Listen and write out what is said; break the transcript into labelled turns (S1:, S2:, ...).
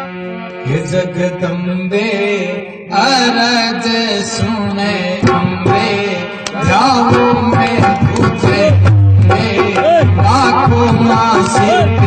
S1: हे जगदम्बे अरज सुने अम्बे, जाऊं मैं तुझे लाखों माँ से